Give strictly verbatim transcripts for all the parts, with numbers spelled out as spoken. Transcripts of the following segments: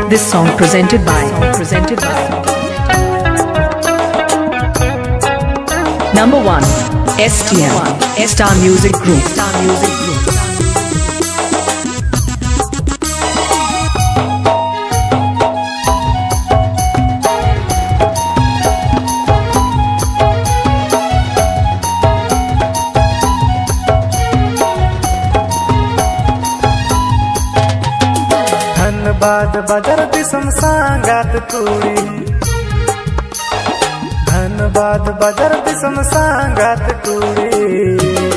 This song presented by presented by number one S T M Star Music Group. Star Music Group. Dhanbad बाजार दिसम सांगात कुड़ी धनबाद बाजार दिसम सांगात कुड़ी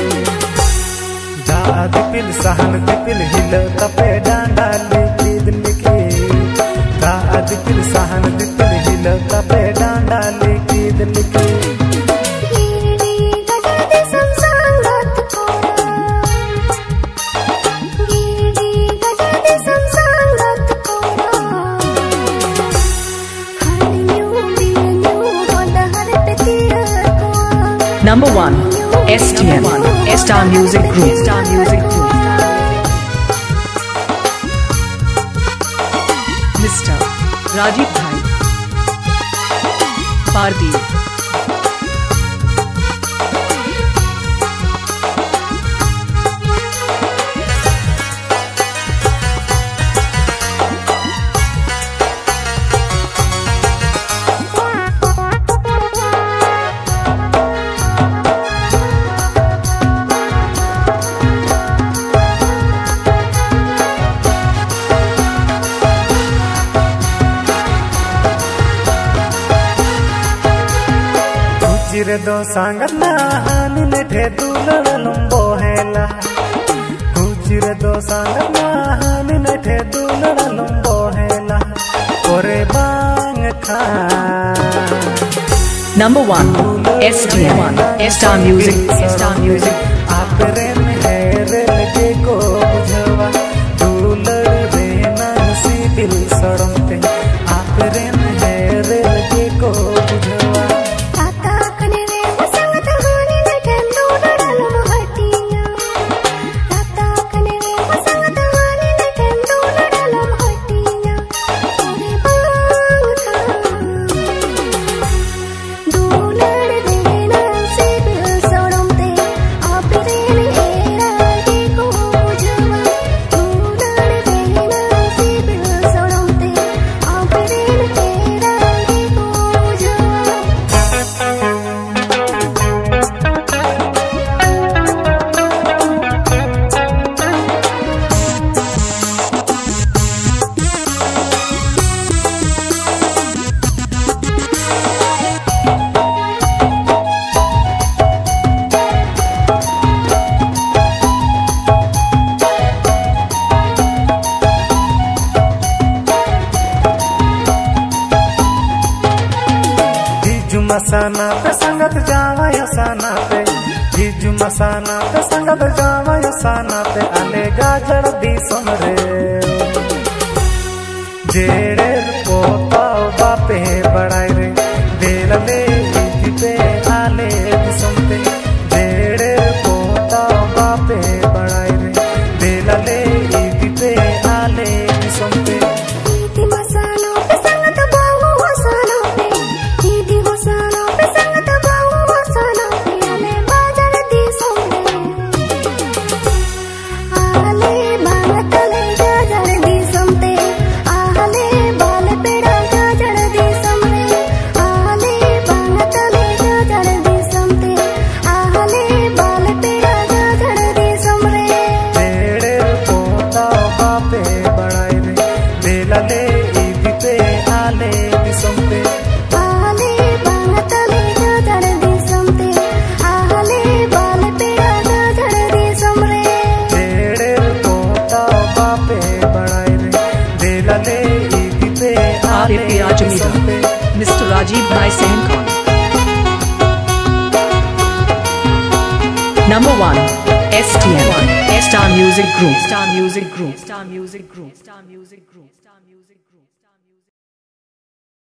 जाद पिल सहन दिपिल हिल तपे डांडा लिखी लिखी जाद पिल सहन दिपिल हिल तपे डांडा लिखी लिखी Number one S T M Star Music Group. Star Music Group. Mister Rajiv Bhai Pardi. चिरे दो सांगना हानि नेठे दूलड़ लंबो हेला चिरे दो सांगना हानि नेठे दूलड़ लंबो हेला कोरे बांग खा Number one S T M Star Music. Star Music. आपरे में है रेल के को बुझवा दूलड़ रे नसी दिल सड़मते आपरे में है रेल के को बुझवा मसाना पे संगत जावा यसाना पे जीजू मसाना पे संगत जावा यसाना पे आले गाजर दी सोमरे जेड़े पोता बापे बड़ाई रे देला ले इति पे आले दी सोमते जेड़े पोता बापे बड़ाई रे देला ले इति पे आले दी सोमते Mister Rajiv Bhai Sankhan. Number one S T M Star Music Group. Star Music Group. Star Music Group. Star Music Group.